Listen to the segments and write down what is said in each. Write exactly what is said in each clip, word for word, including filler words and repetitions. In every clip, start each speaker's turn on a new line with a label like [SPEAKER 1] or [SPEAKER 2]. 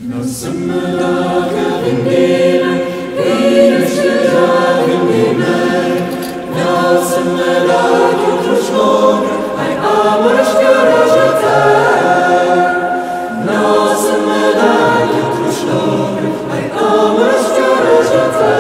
[SPEAKER 1] Nossa medalha vindima, vindima, vindima, nossa medalha outros lombra, ai amores que arrojata. Nossa medalha outros lombra, ai amores que arrojata.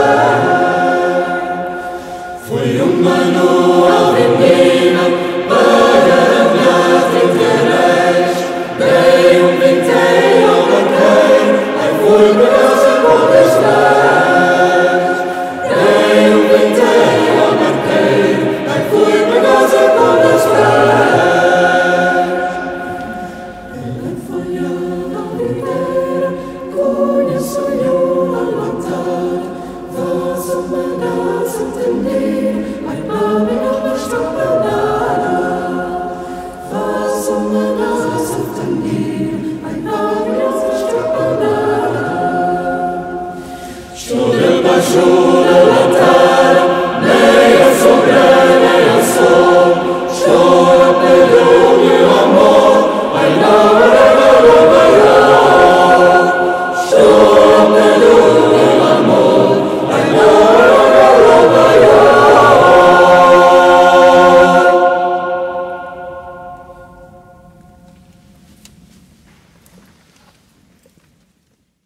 [SPEAKER 1] Foi um manual vindima, para a minha interesse, dei um vinteiro ao banqueiro, ai fui para casa quando estás. Dei um vinteiro ao banqueiro, ai fui para casa quando estás. Ele foi a videira, conheço-lhe a matar, vossa mandança entender, ai mami não me estou para nada. Vossa mandança entender, ai mami não me estou para nada. Estou debaixo